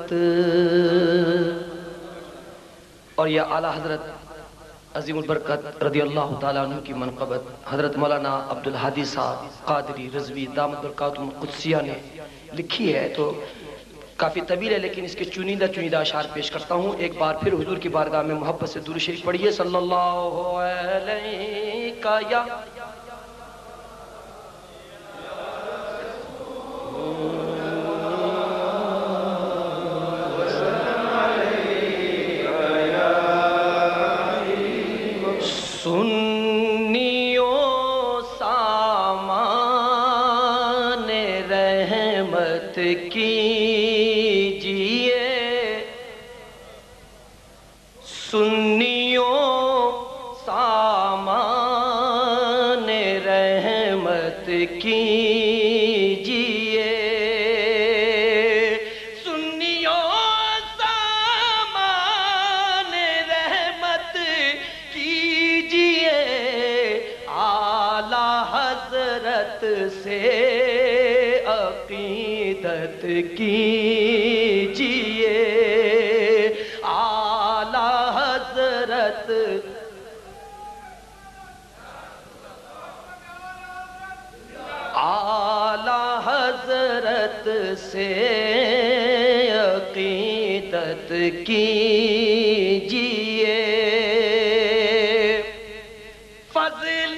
منقبت اور یا اعلیٰ حضرت عظیم البرکت رضی اللہ تعالیٰ عنہ کی منقبت حضرت مولانا عبدالہادی صاحب قادری رضوی دامت برکاتہم القدسیہ نے لکھی ہے، تو کافی طویل ہے لیکن اس کے چنیدہ اشعار پیش کرتا ہوں۔ ایک بار پھر حضور کی بارگاہ میں محبت سے درود شریف پڑھیے، صلی اللہ علیہ یا سنیوں سامان رحمت کیجئے، سنیوں سامان رحمت کیجئے، سے عقیدت کیجئے، اعلیٰ حضرت سے عقیدت کیجئے، فضل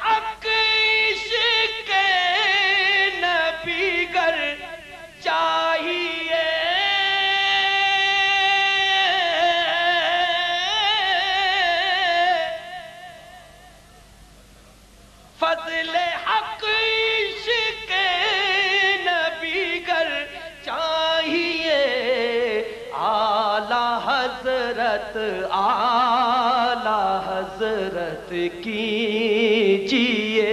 فضل حق عشق نبی گر چاہیے، اعلیٰ حضرت کیجئے،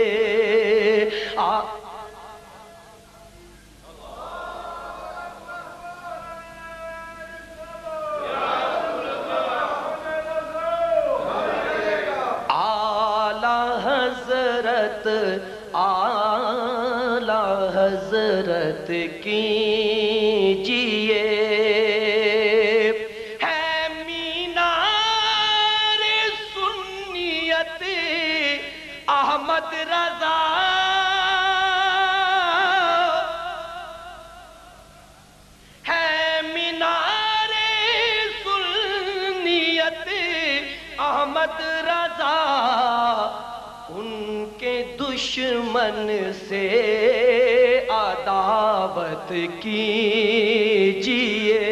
اعلیٰ حضرت کیجئے، ہے مینار سنیت احمد رضا، ہے مینار سنیت احمد رضا، ان کے دشمن سے عداوت کیجئے،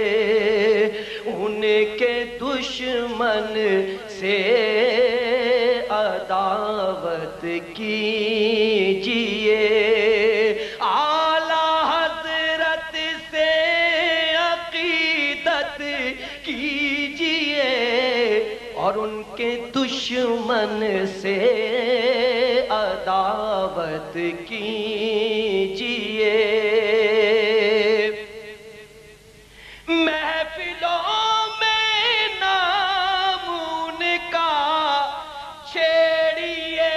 ان کے دشمن سے عداوت کیجئے، اعلیٰ حضرت سے عقیدت کیجئے، اور ان کے دشمن سے عداوت کیجئے، محفلوں میں نام ان کا چھیڑیے،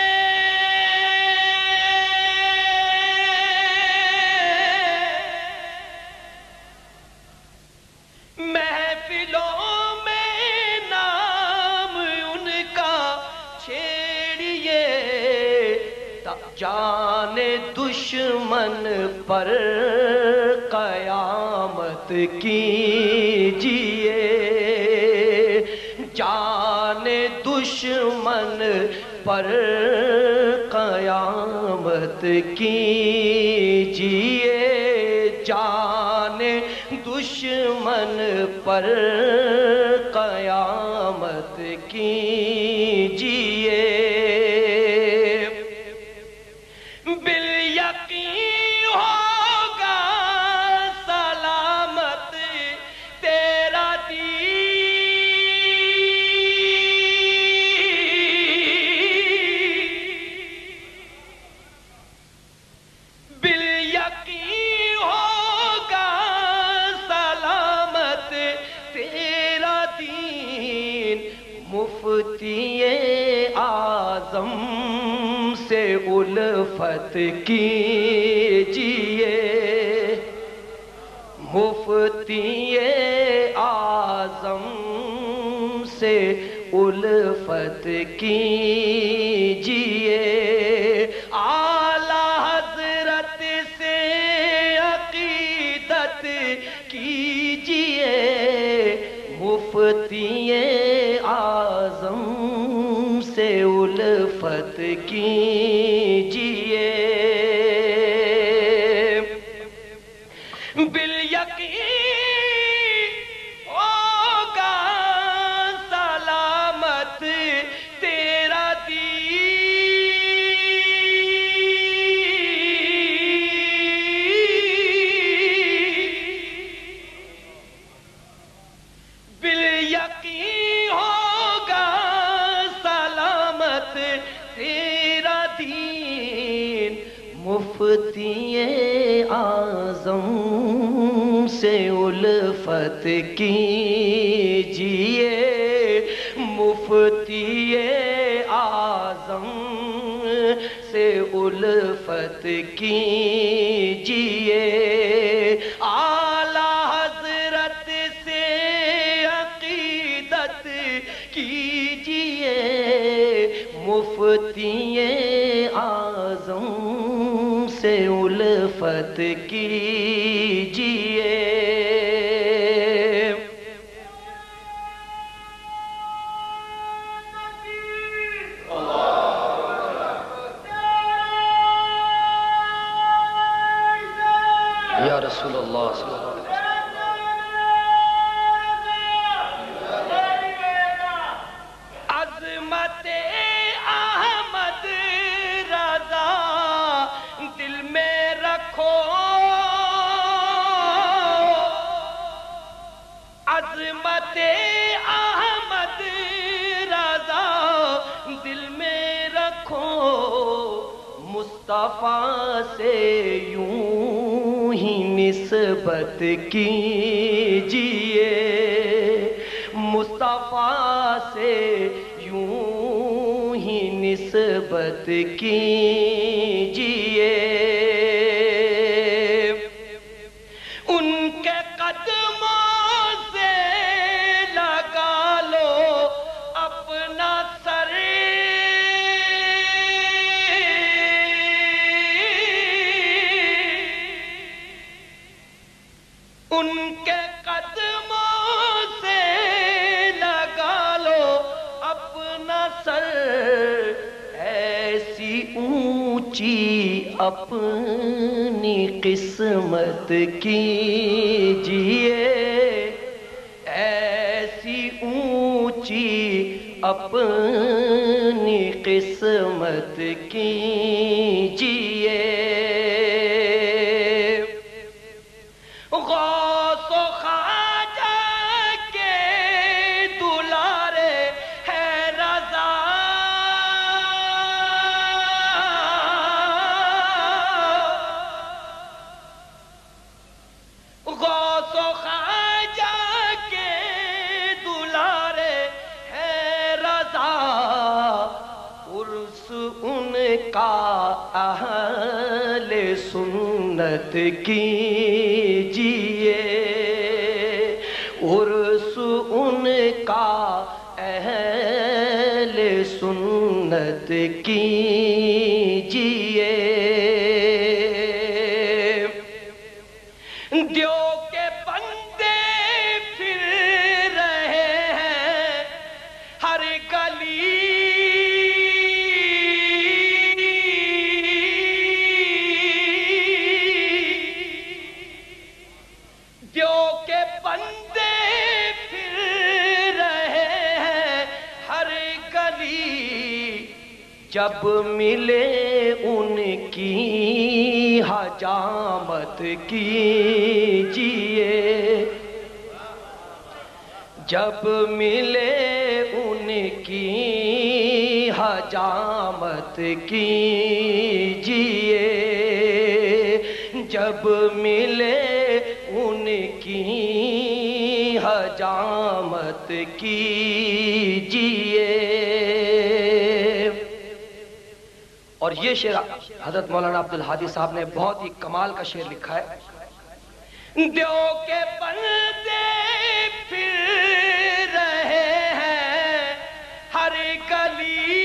محفلوں جان دشمن پر قیامت کیجئے، جان دشمن پر قیامت کیجئے، جان دشمن پر قیامت کیجئے، مفتی اعظم سے الفت کیجئے، مفتی اعظم سے الفت کیجئے، اعلیٰ حضرت سے عقیدت کیجئے، مفتی اعظم سے الفت کیجئے، بالیقین ہوگا سلامت تیرا دین، بالیقین ہوگا سلامت تیرا دین، مفتی اعظم سے الفت کیجئے، مفتی اعظم سے الفت کیجئے، اعلیٰ حضرت سے عقیدت کیجئے، مفتی اعظم سے الفت کیجئے۔ یا رسول اللہ صلی اللہ علیہ وسلم، عظمت احمد رضا دل میں رکھو، عظمت احمد رضا دل میں رکھو، مصطفیٰ سے یوں ہی نسبت کیجئے، مصطفیٰ سے یوں ہی نسبت کیجئے، ان کے قدموں سے لگا لو اپنا سر، ان کے قدموں سے لگا لو اپنا سر، ایسی اونچی اپنی قسمت کیجئے، ایسی اونچی اپنی قسمت کیجئے، غوث و خواجہ کے دلارے ہے رضا، غوث و خواجہ کے دلارے ہے رضا، عرس ان کا اہل سنت کیجئے، عرس ان کا اہل سنت کیجئے، دیو کے بندے پھر رہے ہیں ہر گلی، دیو کے بندے پھر رہے ہیں ہر گلی، جب ملے ان کی حجامت کیجئے، جب ملے ان کی حجامت کیجئے، جب ملے ان کی حجامت کیجئے۔ اور یہ شعر حضرت مولانا عبدالہادی صاحب نے بہت ہی کمال کا شعر لکھا ہے، دیو کے بندے پھر رہے ہیں ہر گلی،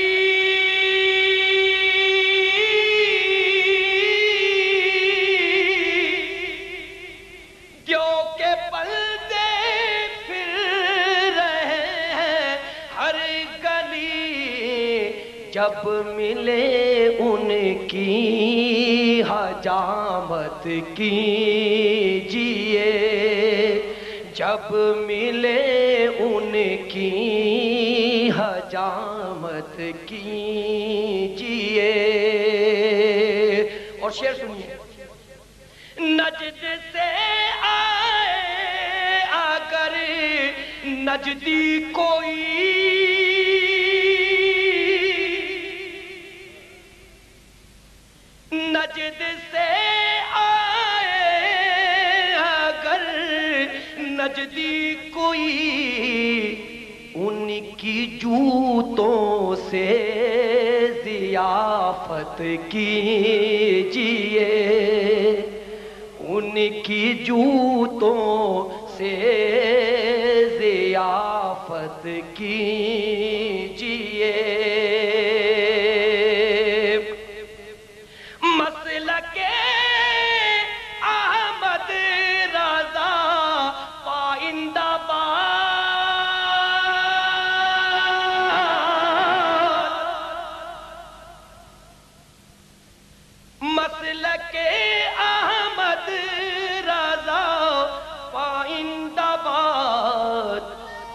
دیو کے بندے پھر رہے ہیں ہر گلی، جب ملے ان کی حجامت کیجئے، جب ملے ان کی حجامت کیجئے۔ اور شعر سنیے، نجد سے آئے اگر نجدی کوئی، نجد سے آئے اگر نجدی کوئی، ان کی جوتوں سے ضیافت کیجئے، ان کی جوتوں سے ضیافت کیجئے۔ مسلک احمد رضا پائندہ باد، مسلک احمد رضا پائندہ باد،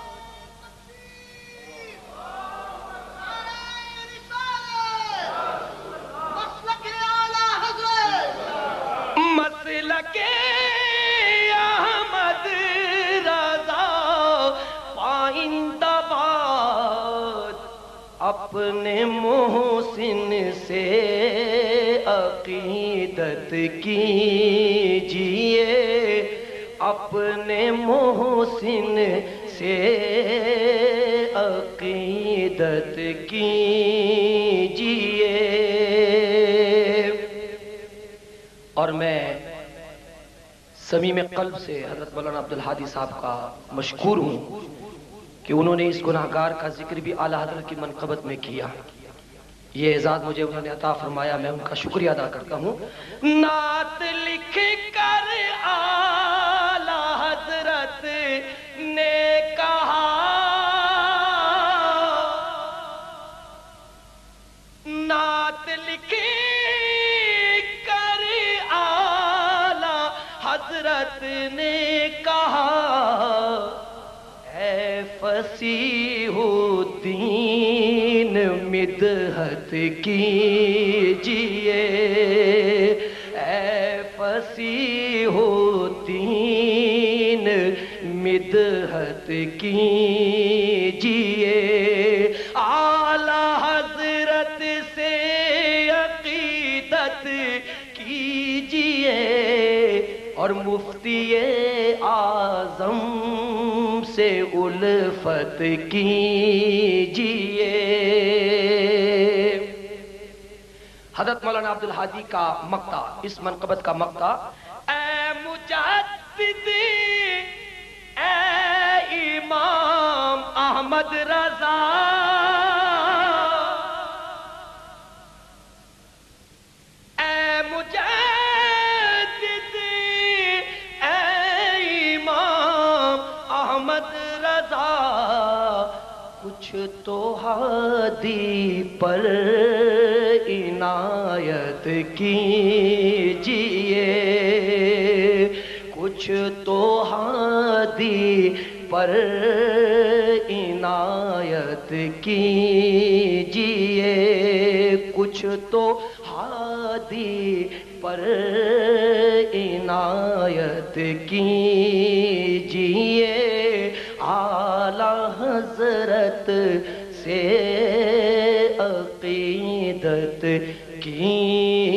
مسلک احمد رضا پائندہ باد، اپنے محسن سے عقیدت کیجئے، اپنے محسن سے عقیدت کیجئے۔ اور میں صمیم قلب سے حضرت مولانا عبدالہادی صاحب کا مشکور ہوں کہ انہوں نے اس گناہگار کا ذکر بھی اعلیٰ حضرت کی منقبت میں کیا۔ یہ اعزاز مجھے انہوں نے عطا فرمایا، میں ان کا شکریہ ادا کرتا ہوں۔ نعت لکھ کر اعلیٰ حضرت نے کہا، نعت لکھ کر اعلیٰ حضرت نے کہا، اے فصیح الدین مدحت کیجئے، اے فصیح الدین مدحت کیجئے، اعلیٰ حضرت سے عقیدت کیجئے، اور مفتی اعظم سے الفت کیجئے۔ حضرت مولانا عبدالہادی کا مقطع، اس منقبت کا مقطع، اے مجدد اے امام احمد رضا، اے مجدد اے امام احمد رضا، کچھ تو ہادی پر عنایت کیجئے، کچھ تو ہادی پر عنایت کیجئے، کچھ تو ہادی پر عنایت کیجئے، اعلیٰ حضرت سے عقیدت کی